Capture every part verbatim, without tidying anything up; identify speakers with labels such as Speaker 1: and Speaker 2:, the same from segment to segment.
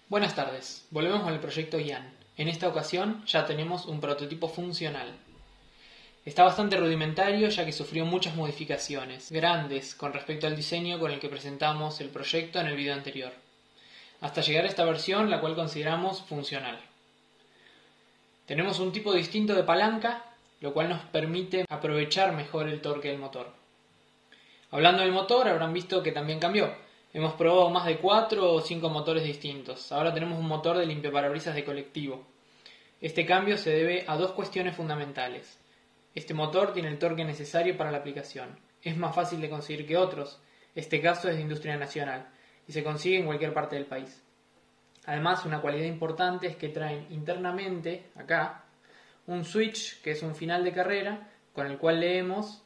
Speaker 1: Buenas tardes, volvemos con el proyecto Ian. En esta ocasión ya tenemos un prototipo funcional. Está bastante rudimentario ya que sufrió muchas modificaciones, grandes con respecto al diseño con el que presentamos el proyecto en el video anterior, hasta llegar a esta versión la cual consideramos funcional. Tenemos un tipo distinto de palanca, lo cual nos permite aprovechar mejor el torque del motor. Hablando del motor, habrán visto que también cambió. Hemos probado más de cuatro o cinco motores distintos. Ahora tenemos un motor de limpiaparabrisas de colectivo. Este cambio se debe a dos cuestiones fundamentales. Este motor tiene el torque necesario para la aplicación. Es más fácil de conseguir que otros. Este caso es de industria nacional y se consigue en cualquier parte del país. Además, una cualidad importante es que traen internamente, acá, un switch que es un final de carrera con el cual leemos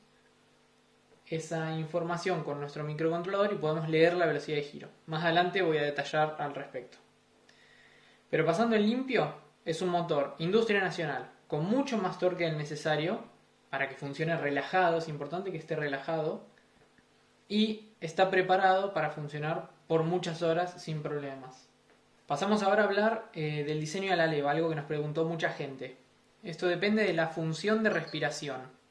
Speaker 1: esa información con nuestro microcontrolador y podemos leer la velocidad de giro. Más adelante voy a detallar al respecto. Pero pasando en limpio, es un motor industria nacional con mucho más torque del necesario para que funcione relajado, es importante que esté relajado, y está preparado para funcionar por muchas horas sin problemas. Pasamos ahora a hablar eh, del diseño de la leva, algo que nos preguntó mucha gente. Esto depende de la función de respiración.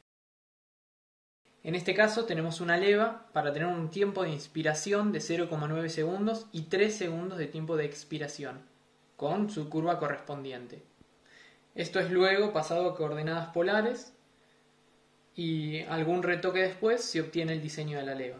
Speaker 1: En este caso tenemos una leva para tener un tiempo de inspiración de cero coma nueve segundos y tres segundos de tiempo de expiración, con su curva correspondiente. Esto es luego pasado a coordenadas polares y algún retoque después se obtiene el diseño de la leva.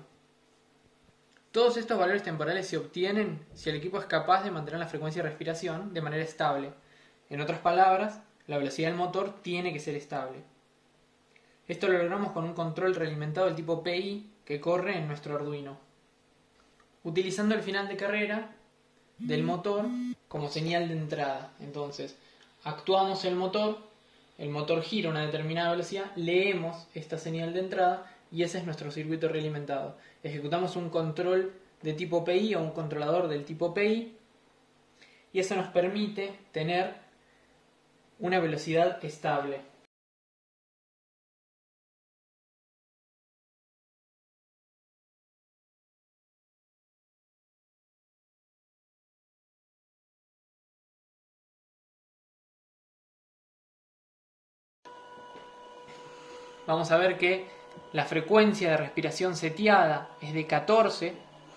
Speaker 1: Todos estos valores temporales se obtienen si el equipo es capaz de mantener la frecuencia de respiración de manera estable. En otras palabras, la velocidad del motor tiene que ser estable. Esto lo logramos con un control realimentado del tipo P I que corre en nuestro Arduino, utilizando el final de carrera del motor como señal de entrada. Entonces, actuamos el motor, el motor gira a una determinada velocidad, leemos esta señal de entrada y ese es nuestro circuito realimentado. Ejecutamos un control de tipo P I o un controlador del tipo P I y eso nos permite tener una velocidad estable. Vamos a ver que la frecuencia de respiración seteada es de catorce.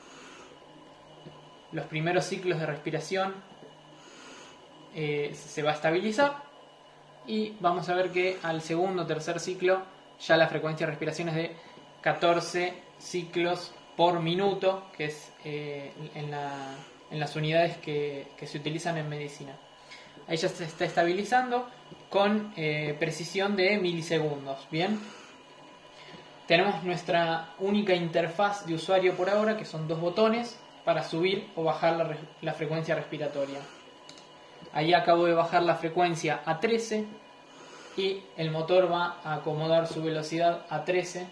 Speaker 1: Los primeros ciclos de respiración eh, se va a estabilizar. Y vamos a ver que al segundo o tercer ciclo ya la frecuencia de respiración es de catorce ciclos por minuto, que es eh, en, la, en las unidades que, que se utilizan en medicina. Ahí ya se está estabilizando con eh, precisión de milisegundos. Bien, tenemos nuestra única interfaz de usuario por ahora, que son dos botones para subir o bajar la, la frecuencia respiratoria. Ahí acabo de bajar la frecuencia a trece y el motor va a acomodar su velocidad a trece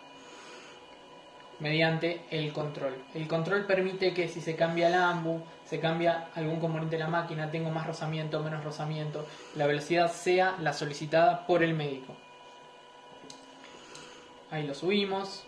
Speaker 1: mediante el control. El control permite que si se cambia el AMBU, se cambia algún componente de la máquina, tengo más rozamiento o menos rozamiento, la velocidad sea la solicitada por el médico. Ahí lo subimos.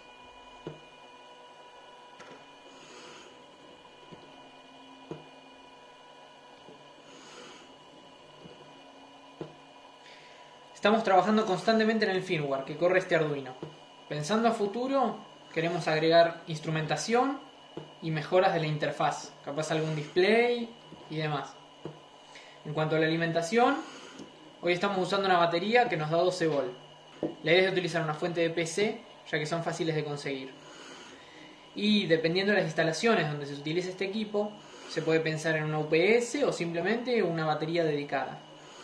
Speaker 1: Estamos trabajando constantemente en el firmware que corre este Arduino. Pensando a futuro, queremos agregar instrumentación y mejoras de la interfaz, capaz algún display y demás. En cuanto a la alimentación, hoy estamos usando una batería que nos da doce volts. La idea es utilizar una fuente de P C, ya que son fáciles de conseguir. Y dependiendo de las instalaciones donde se utilice este equipo, se puede pensar en una U P S o simplemente una batería dedicada.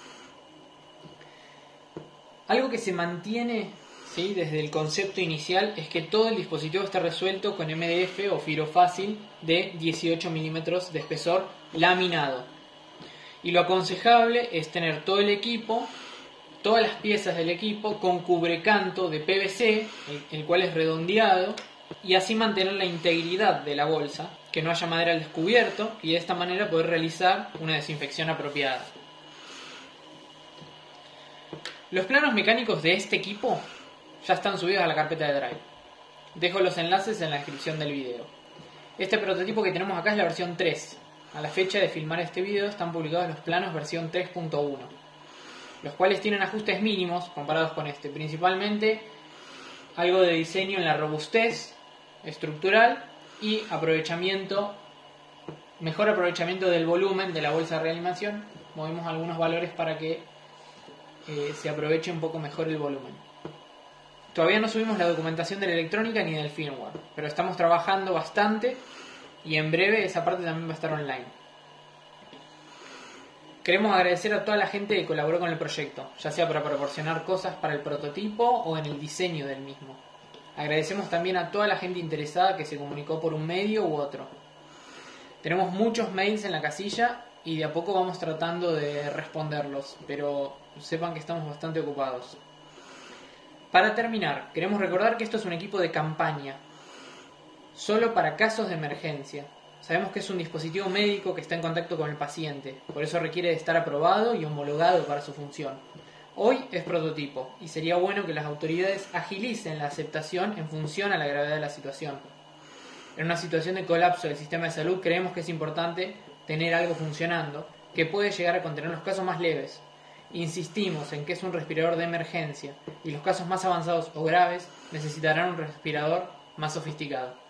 Speaker 1: Algo que se mantiene, ¿sí?, desde el concepto inicial es que todo el dispositivo está resuelto con M D F o fibro fácil de dieciocho milímetros de espesor laminado. Y lo aconsejable es tener todo el equipo, todas las piezas del equipo con cubrecanto de P V C, el, el cual es redondeado, y así mantener la integridad de la bolsa, que no haya madera al descubierto, y de esta manera poder realizar una desinfección apropiada. Los planos mecánicos de este equipo ya están subidos a la carpeta de Drive. Dejo los enlaces en la descripción del video. Este prototipo que tenemos acá es la versión tres. A la fecha de filmar este video están publicados los planos versión tres punto uno, los cuales tienen ajustes mínimos comparados con este, principalmente algo de diseño en la robustez estructural y aprovechamiento, mejor aprovechamiento del volumen de la bolsa de reanimación. Movimos algunos valores para que eh, se aproveche un poco mejor el volumen. Todavía no subimos la documentación de la electrónica ni del firmware, pero estamos trabajando bastante y en breve esa parte también va a estar online. Queremos agradecer a toda la gente que colaboró con el proyecto, ya sea para proporcionar cosas para el prototipo o en el diseño del mismo. Agradecemos también a toda la gente interesada que se comunicó por un medio u otro. Tenemos muchos mails en la casilla y de a poco vamos tratando de responderlos, pero sepan que estamos bastante ocupados. Para terminar, queremos recordar que esto es un equipo de campaña, solo para casos de emergencia. Sabemos que es un dispositivo médico que está en contacto con el paciente, por eso requiere de estar aprobado y homologado para su función. Hoy es prototipo y sería bueno que las autoridades agilicen la aceptación en función a la gravedad de la situación. En una situación de colapso del sistema de salud creemos que es importante tener algo funcionando que puede llegar a contener los casos más leves. Insistimos en que es un respirador de emergencia y los casos más avanzados o graves necesitarán un respirador más sofisticado.